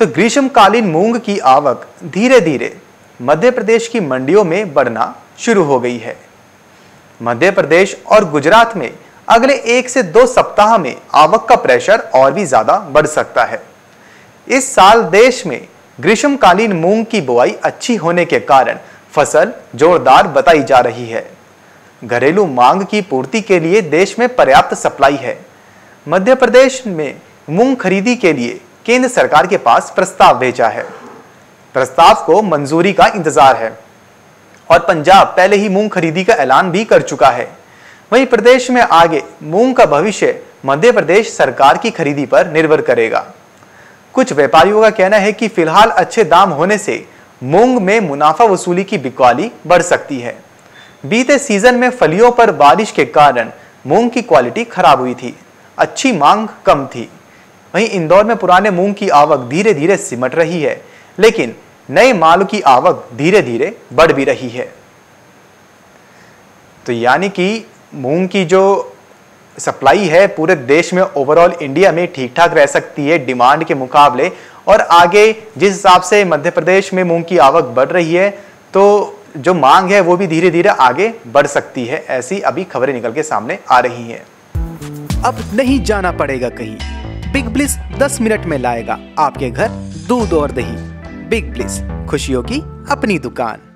तो ग्रीष्मकालीन मूंग की आवक धीरे धीरे मध्य प्रदेश की मंडियों में बढ़ना शुरू हो गई है। मध्य प्रदेश और गुजरात में अगले 1 से 2 सप्ताह में आवक का प्रेशर और भी ज्यादा बढ़ सकता है। इस साल देश में ग्रीष्मकालीन मूंग की बुआई अच्छी होने के कारण फसल जोरदार बताई जा रही है। घरेलू मांग की पूर्ति के लिए देश में पर्याप्त सप्लाई है। मध्य प्रदेश में मूंग खरीदी के लिए केंद्र सरकार के पास प्रस्ताव भेजा है। प्रस्ताव को मंजूरी का इंतजार है और पंजाब पहले ही मूंग खरीदी का ऐलान भी कर चुका है। वहीं प्रदेश में आगे मूंग का भविष्य मध्य प्रदेश सरकार की खरीदी पर निर्भर करेगा। कुछ व्यापारियों का कहना है कि फिलहाल अच्छे दाम होने से मूंग में मुनाफा वसूली की बिकवाली बढ़ सकती है। बीते सीजन में फलियों पर बारिश के कारण मूंग की क्वालिटी खराब हुई थी, अच्छी मांग कम थी। वहीं इंदौर में पुराने मूंग की आवक धीरे धीरे सिमट रही है, लेकिन नए माल की आवक धीरे धीरे बढ़ भी रही है। तो यानी कि मूंग की जो सप्लाई है पूरे देश में ओवरऑल इंडिया में ठीक ठाक रह सकती है डिमांड के मुकाबले, और आगे जिस हिसाब से मध्य प्रदेश में मूंग की आवक बढ़ रही है तो जो मांग है वो भी धीरे धीरे आगे बढ़ सकती है। ऐसी अभी खबरें निकल के सामने आ रही हैं। अब नहीं जाना पड़ेगा कहीं, बिग ब्लिस 10 मिनट में लाएगा आपके घर दूध और दही। बिग ब्लिस, खुशियों की अपनी दुकान।